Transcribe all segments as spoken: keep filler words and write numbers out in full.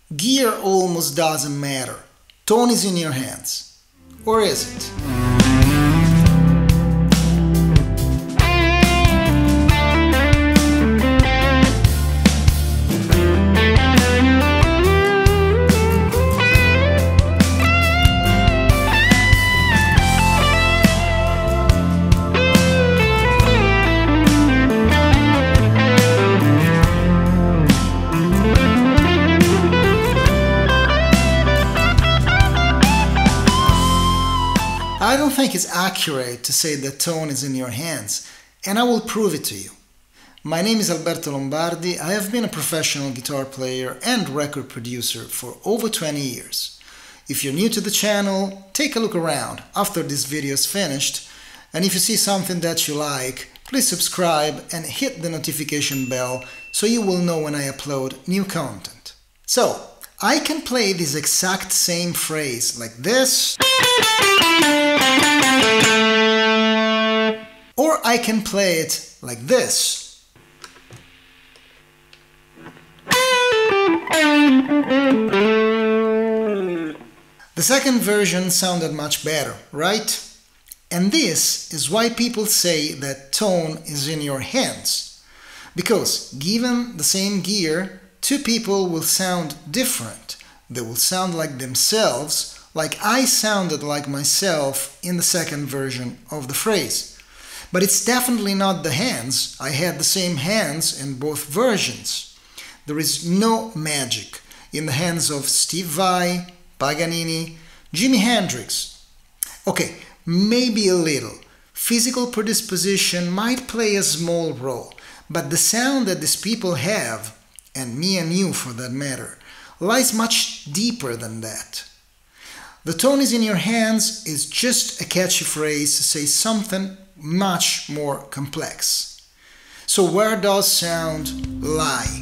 Gear almost doesn't matter. Tone is in your hands. Or is it? I don't think it's accurate to say that tone is in your hands, and I will prove it to you. My name is Alberto Lombardi. I have been a professional guitar player and record producer for over twenty years. If you're new to the channel, take a look around after this video is finished, and if you see something that you like, please subscribe and hit the notification bell so you will know when I upload new content. So, I can play this exact same phrase like this, or I can play it like this. The second version sounded much better, right? And this is why people say that tone is in your hands. Because given the same gear, two people will sound different. They will sound like themselves, like I sounded like myself in the second version of the phrase. But it's definitely not the hands. I had the same hands in both versions. There is no magic in the hands of Steve Vai, Paganini, Jimi Hendrix. Okay, maybe a little. Physical predisposition might play a small role, but the sound that these people have, and me and you for that matter, lies much deeper than that. The tone is in your hands is just a catchy phrase to say something much more complex. So where does sound lie?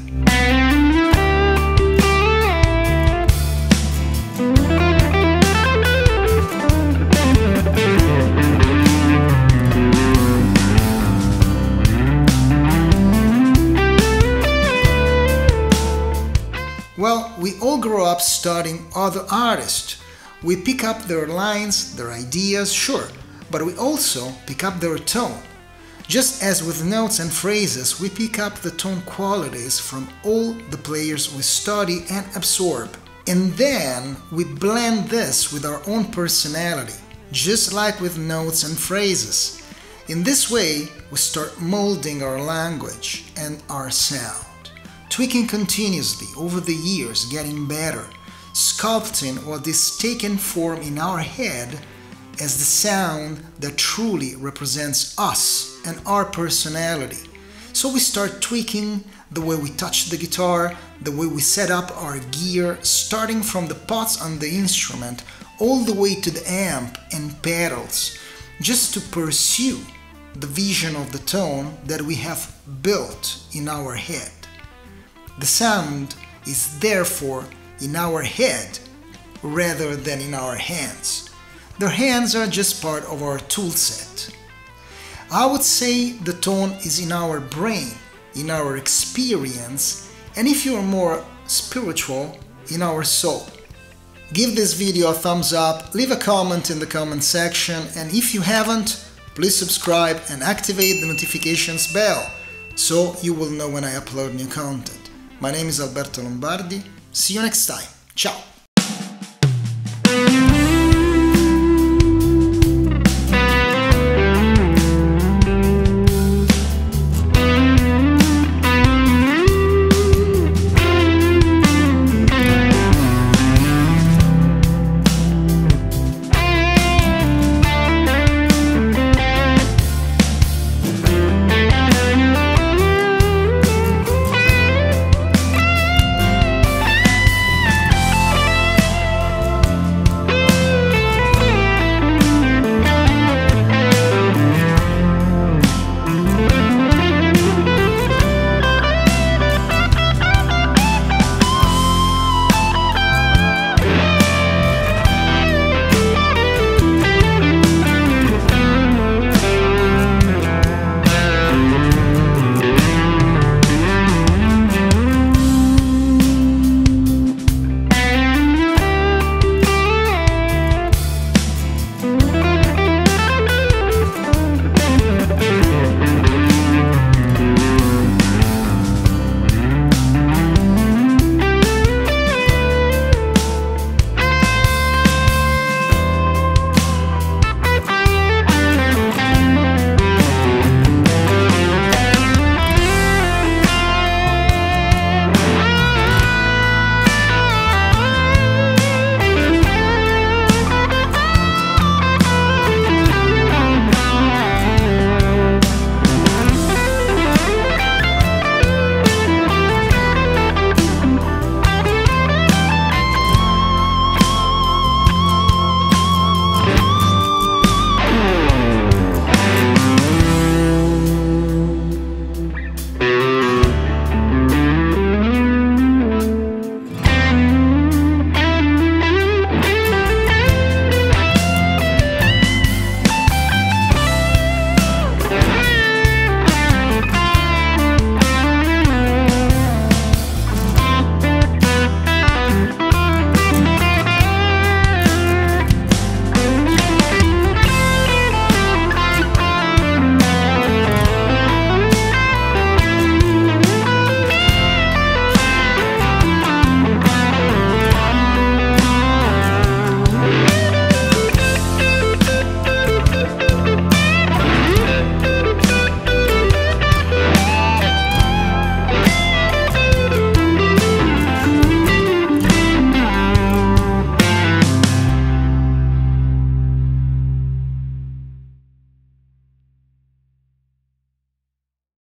Well, we all grow up studying other artists. We pick up their lines, their ideas, sure, but we also pick up their tone. Just as with notes and phrases, we pick up the tone qualities from all the players we study and absorb. And then we blend this with our own personality, just like with notes and phrases. In this way, we start molding our language and our sound, tweaking continuously over the years, getting better, sculpting what is taken form in our head as the sound that truly represents us and our personality. So we start tweaking the way we touch the guitar, the way we set up our gear, starting from the pots on the instrument all the way to the amp and pedals, just to pursue the vision of the tone that we have built in our head. The sound is therefore in our head rather than in our hands. Their hands are just part of our tool set. I would say the tone is in our brain, in our experience, and if you're more spiritual, in our soul. Give this video a thumbs up, leave a comment in the comment section, and if you haven't, please subscribe and activate the notifications bell so you will know when I upload new content. My name is Alberto Lombardi. See you next time. Ciao!